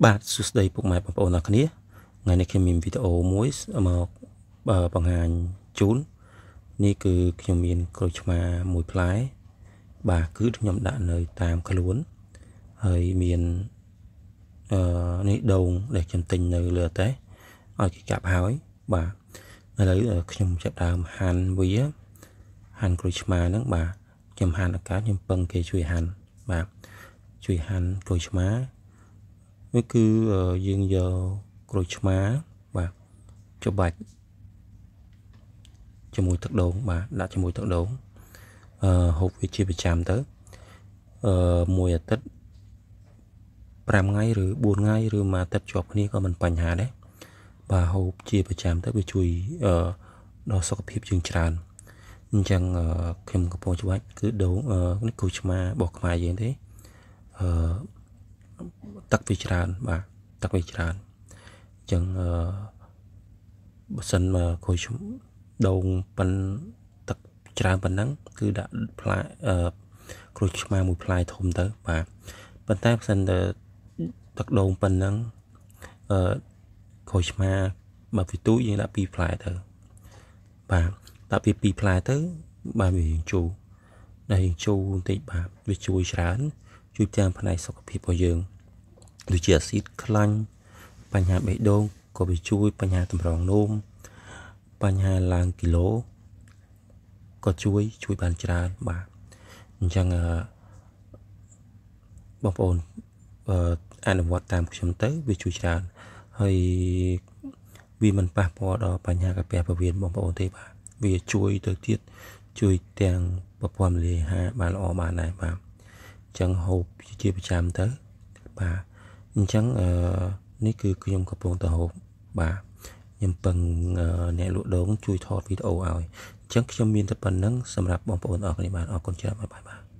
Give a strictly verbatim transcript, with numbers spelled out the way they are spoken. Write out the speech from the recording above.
បាទសួស្តីពុកម៉ែបងប្អូនអរគ្នាថ្ងៃនេះខ្ញុំមានវីដេអូមួយមកបង្ហាញជូននេះគឺខ្ញុំមានក្រូចឆ្មាមួយផ្លែបាទគឺខ្ញុំដាក់នៅតាមខ្លួនហើយមានអឺនេះដូងដែលខ្ញុំទិញនៅលើតេឲ្យគេកាប់ហើយបាទឥឡូវខ្ញុំចាប់ដើមហាន់វាហាន់ក្រូចឆ្មាហ្នឹងបាទខ្ញុំហាន់ឱកាសខ្ញុំពឹងគេជួយហាន់បាទជួយហាន់ក្រូចឆ្មានេះគឺយើងយកក្រូចឆ្មាបាទច្របាច់ជាមួយទឹកដូងបាទដាក់ជាមួយទឹកដូងអឺហូបវាជាប្រចាំទៅអឺមួយអាទិត្យប្រាំថ្ងៃឬបួនថ្ងៃឬមួយអាទិត្យជាប់គ្នាក៏មិនបញ្ហាដែរបាទហូបជាប្រចាំទៅវាជួយអឺដល់សុខភាពយើងច្រើនអញ្ចឹងខ្ញុំកំពុងច្របាច់គឺដូងនេះក្រូចឆ្មារបស់ខ្មែរយើងទេអឺទឹកវាច្រើនបាទទឹកវាច្រើនអញ្ចឹងអឺបើសិនមកក្រូចដូងប៉ិនទឹកច្រើនប៉ុណ្ណឹងគឺដាក់ផ្លែអឺក្រូចឆ្មាមួយផ្លែធំទៅបាទប៉ុន្តែបើសិនទៅទឹកដូងប៉ុណ្ណឹងអឺក្រូចឆ្មាបើវាទូចយើងដាក់ពីរផ្លែទៅបាទដាក់ពីពីរផ្លែទៅបាទវាជូរដែលជូរបន្តិចបាទវាជួយច្រើនជួយទាំងផ្នែកសុខភាពរបស់យើងដូចជាអាស៊ីតខ្លាញ់បញ្ហាបេះដូងក៏វាជួយបញ្ហាតម្រងនោមបញ្ហាឡើងគីឡូក៏ជួយជួយបានច្រើនបាទអញ្ចឹងបងប្អូនអនុវត្តតាមខ្ញុំទៅវាជួយច្រើនហើយវាមិនប៉ះពាល់ដល់បញ្ហាកាពះពោះវៀនបងប្អូនទេបាទវាជួយទៅទៀតជួយទាំងប្រព័ន្ធរលាយអាហារបានល្អបានដែរបាទអញ្ចឹងហូបជាប្រចាំទៅបាទអញ្ចឹងអឺនេះគឺខ្ញុំកំពុងតែហូបបាទខ្ញុំពឹងអ្នកលក់ដូងជួយថតវីដេអូឲ្យអញ្ចឹងខ្ញុំមានតែប៉ុណ្្នឹងសម្រាប់បងប្អូនអរគុណបាទអរគុណច្រើនបាយបាយ